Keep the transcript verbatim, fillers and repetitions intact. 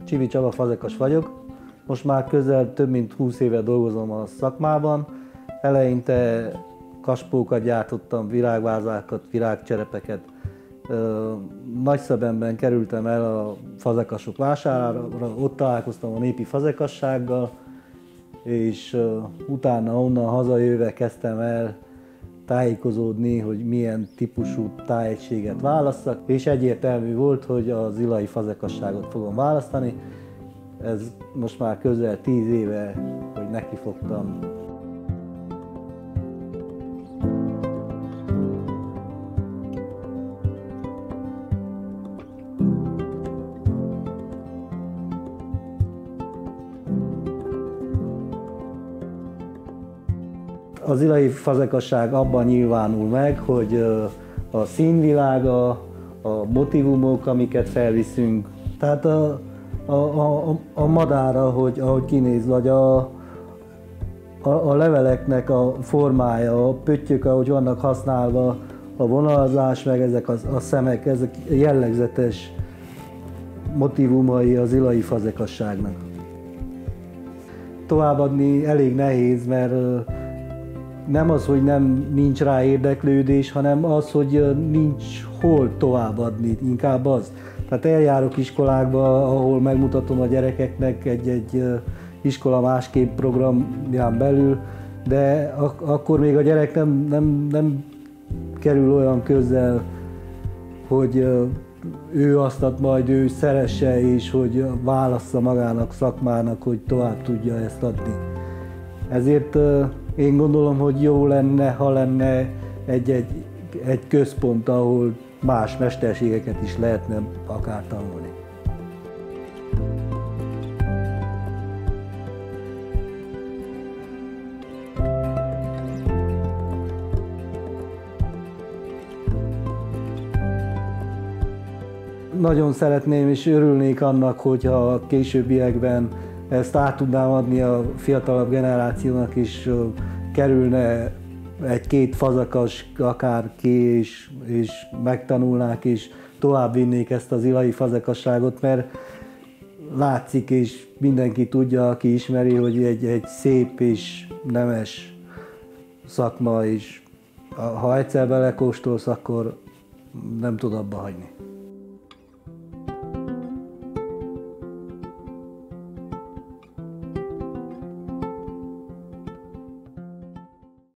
Csibi Csaba fazekas vagyok. Most már közel több mint húsz éve dolgozom a szakmában. Eleinte kaspókat gyártottam, virágvázákat, virágcserepeket. Nagyszebenben kerültem el a fazekasok vásárára, ott találkoztam a népi fazekassággal, és utána onnan hazajöve kezdtem el tájékozódni, hogy milyen típusú tájegységet válasszak, és egyértelmű volt, hogy az zilai fazekasságot fogom választani. Ez most már közel tíz éve, hogy nekifogtam. A zilai fazekasság abban nyilvánul meg, hogy a színvilága, a motivumok, amiket felviszünk, tehát a, a, a, a madára, hogy, ahogy kinéz, vagy a, a, a leveleknek a formája, a pöttyök, ahogy vannak használva, a vonalazás, meg ezek a, a szemek, ezek jellegzetes motivumai a zilai fazekasságnak. Továbbadni elég nehéz, mert nem az, hogy nem nincs rá érdeklődés, hanem az, hogy nincs hol továbbadni, inkább az. Tehát eljárok iskolákba, ahol megmutatom a gyerekeknek egy-egy iskola másképp programján belül, de ak akkor még a gyerek nem, nem, nem kerül olyan közel, hogy ő azt majd ő szeresse, és hogy válassza magának, szakmának, hogy tovább tudja ezt adni. Ezért én gondolom, hogy jó lenne, ha lenne egy, egy, egy központ, ahol más mesterségeket is lehetne akár tanulni. Nagyon szeretném és örülnék annak, hogyha a későbbiekben ezt át tudnám adni a fiatalabb generációnak, és kerülne egy-két fazekas akár ki, és, és megtanulnák, és tovább vinnék ezt az zilai fazekasságot, mert látszik, és mindenki tudja, aki ismeri, hogy egy, egy szép és nemes szakma, és ha egyszer belekóstolsz, akkor nem tud abba hagyni.